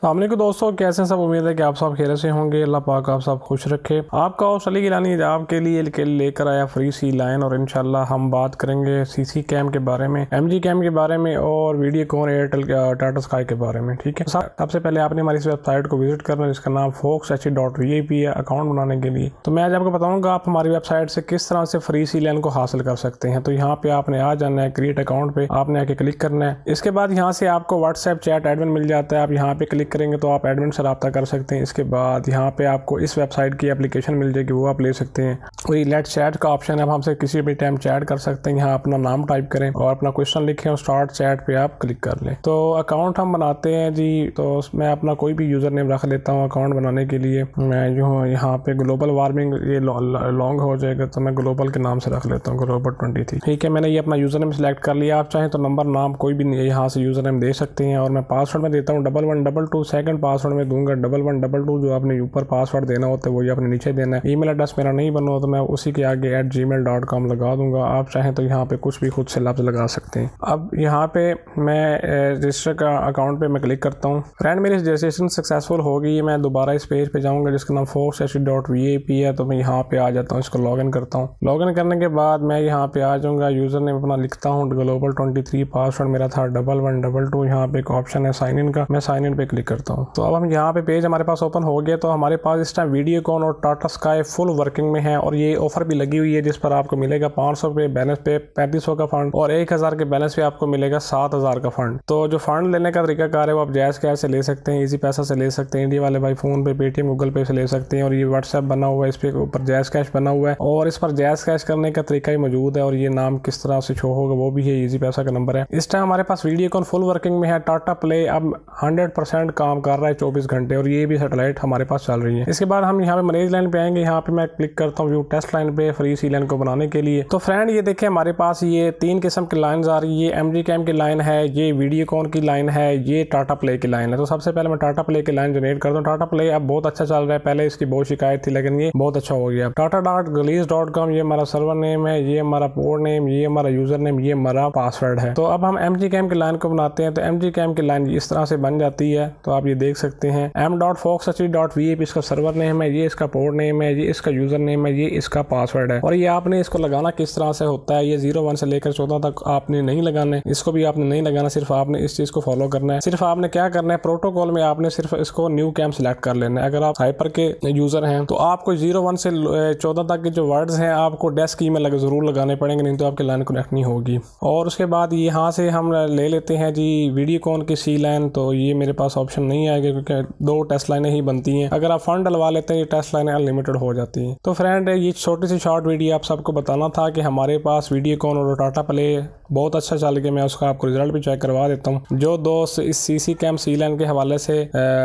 अस्सलामुअलैकुम दोस्तों, कैसे हैं सब। उम्मीद है कि आप सब खैरियत से होंगे। अल्लाह पाक आप सब खुश रखे। आपका और सली गिलानी आपके लिए लेकर आया फ्री सी लाइन, और इंशाल्लाह हम बात करेंगे सीसी कैम के बारे में, एमजी कैम के बारे में और वीडियोकॉन एयरटेल टाटा स्काई के बारे में। ठीक है, सबसे पहले आपने हमारी इस वेबसाइट को विजिट करना है जिसका नाम foxhe.vip है अकाउंट बनाने के लिए। तो मैं आज आपको बताऊंगा आप हमारी वेबसाइट से किस तरह से फ्री सी लाइन को हासिल कर सकते हैं। तो यहाँ पे आपने आ जाना है, क्रिएट अकाउंट पे आपने आके क्लिक करना है। इसके बाद यहाँ से आपको व्हाट्सएप चैट एडमिन मिल जाता है। आप यहाँ पे क्लिक करेंगे तो आप एडमिन से रब्ता कर सकते हैं। इसके बाद यहाँ पे आपको इस वेबसाइट की एप्लीकेशन मिल जाएगी, वो आप ले सकते हैं। वही लेट चैट का ऑप्शन है, आप हमसे किसी भी टाइम चैट कर सकते हैं। यहाँ अपना नाम टाइप करें और अपना क्वेश्चन लिखें और स्टार्ट चैट पे आप क्लिक कर लें। तो अकाउंट हम बनाते हैं जी। तो मैं अपना कोई भी यूजर नेम रख लेता हूँ अकाउंट बनाने के लिए। मैं जो हूँ यहाँ पे ग्लोबल वार्मिंग ये लॉन्ग हो जाएगा, तो मैं ग्लोबल के नाम से रख लेता हूँ ग्लोबल 23। ठीक है, मैंने ये अपना यूजर नेम सेलेक्ट कर लिया। आप चाहें तो नंबर नाम कोई भी यहाँ से यूजर नेम दे सकते हैं। और मैं पासवर्ड में देता हूँ 1122। सेकंड पासवर्ड में दूंगा 1122। जो आपने ऊपर पासवर्ड देना होता है वही आपने नीचे देना है। ईमेल एड्रेस मेरा नहीं बना हो तो मैं उसी के आगे @gmail.com लगा दूंगा। आप चाहें तो यहाँ पे कुछ भी खुद से लफ्ज लगा सकते हैं। अब यहाँ पे मैं रजिस्टर का अकाउंट पे मैं क्लिक करता हूँ। फ्रेंड मेरी रजिस्ट्रेशन सक्सेसफुल हो गई है। मैं दोबारा इस पेज पे जाऊँगा जिसका नाम foxhe.vip है। तो मैं यहाँ पे आ जाता हूँ, इसको लॉग इन करता हूँ। लॉग इन करने के बाद मैं यहाँ पे आ जाऊँगा, यूजर नेम अपना लिखता हूँ ग्लोबल 23, पासवर्ड मेरा था 1122। यहाँ पे एक ऑप्शन है साइन इन का, मैं साइन इन पे क्लिक करता हूँ। तो अब हम यहाँ पे पेज हमारे पास ओपन हो गया। तो हमारे पास इस टाइम वीडियोकॉन और टाटा स्काई फुल वर्किंग में है, और ये ऑफर भी लगी हुई है जिस पर आपको मिलेगा 500 रुपये बैलेंस पे 3500 का फंड, और 1000 के बैलेंस पे आपको मिलेगा 7000 का फंड। तो जो फंड लेने का तरीकाकार है वो आप जैज़ कैश से ले सकते हैं, इजी पैसा से ले सकते हैं, इंडिया वाले भाई फोन पे, पेटीएम, गूगल पे से ले सकते हैं। और ये व्हाट्सएप बना हुआ है, इस पे ऊपर जैज़ कैश बना हुआ है, और इस पर जैज़ कैश करने का तरीका ही मौजूद है। और ये नाम किस तरह से शो होगा वो भी है, इजी पैसा का नंबर है। इस टाइम हमारे पास वीडियोकॉन फुल वर्किंग में है। टाटा प्ले अब 100% काम कर रहा है 24 घंटे, और ये भी सैटेलाइट हमारे पास चल रही है। इसके बाद हम यहाँ पे मैनेज लाइन पे आएंगे। यहाँ पे मैं क्लिक करता हूँ व्यू टेस्ट लाइन पे फ्री सी लाइन को बनाने के लिए। तो फ्रेंड ये देखें हमारे पास ये 3 किस्म की लाइन्स आ रही है। ये एमजी कैम की लाइन है, ये वीडियोकॉन की लाइन है, ये टाटा प्ले की लाइन है। तो सबसे पहले मैं टाटा प्ले की लाइन जनरेट करता हूँ। टाटा प्ले अब बहुत अच्छा चल रहा है, पहले इसकी बहुत शिकायत थी लेकिन ये बहुत अच्छा हो गया। tata.gleece.com ये हमारा सर्वर नेम है, ये हमारा पोर्ट नेम, ये हमारा यूजर नेम, ये हमारा पासवर्ड है। तो अब हम एमजी कैम की लाइन को बनाते हैं। तो एमजी कैम की लाइन इस तरह से बन जाती है। तो आप ये देख सकते हैं m.foxhe.vip इसका सर्वर नेम है, ये इसका पोर्ट नेम है, ये इसका यूजर नेम है, ये इसका पासवर्ड है। और ये आपने इसको लगाना किस तरह से होता है, ये 01 से लेकर 14 तक आपने नहीं लगाना है, इसको भी आपने नहीं लगाना, सिर्फ आपने इस चीज को फॉलो करना है। सिर्फ आपने क्या करना है, प्रोटोकॉल में आपने सिर्फ इसको न्यू कैम सिलेक्ट कर लेना है। अगर आप हाइपर के यूजर हैं तो आपको 01 से 14 तक के जो वर्ड्स हैं आपको डेस्क की में जरूर लगाने पड़ेंगे, नहीं तो आपकी लाइन कनेक्ट नहीं होगी। और उसके बाद यहाँ से हम ले लेते हैं जी वीडियोकॉन की सी लाइन। तो ये मेरे पास ऑप्शन नहीं आएगा क्योंकि 2 टेस्ट लाइनें ही बनती हैं। अगर आप फंड डलवा लेते हैं ये टेस्ट लाइनें अनलिमिटेड हो जाती हैं। तो फ्रेंड ये छोटी सी शॉर्ट वीडियो आप सबको बताना था कि हमारे पास वीडियोकॉन और टाटा प्ले बहुत अच्छा चल गया। मैं उसका आपको रिजल्ट भी चेक करवा देता हूँ। जो दोस्त इस सीसी कैम सी लाइन के हवाले से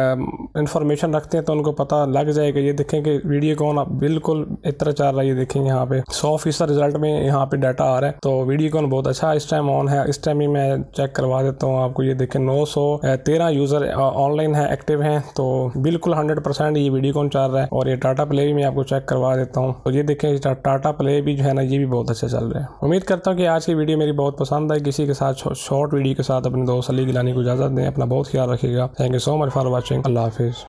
इंफॉर्मेशन रखते हैं तो उनको पता लग जाएगा। ये देखें कि वीडियोकॉन बिल्कुल इतना चल रहा है। ये देखें यहाँ पे 100% रिजल्ट में यहाँ पे डाटा आ रहा है। तो वीडियोकॉन बहुत अच्छा इस टाइम ऑन है। इस टाइम ही मैं चेक करवा देता हूँ आपको। ये देखें 913 यूजर ऑनलाइन है, एक्टिव हैं। तो बिल्कुल 100% ये वीडियोकॉन चल रहा है। और ये टाटा प्ले भी मैं आपको चेक करवा देता हूँ। तो ये देखें टाटा प्ले भी जो है ना, ये भी बहुत अच्छा चल रहा है। उम्मीद करता हूँ कि आज की वीडियो मेरी बहुत पसंद आई। किसी के साथ शॉर्ट वीडियो के साथ अपने दोस्त सली गिलानी को इजाजत दें। अपना बहुत ख्याल रखिएगा। Thank you so much for watching. अल्लाह हाफिज।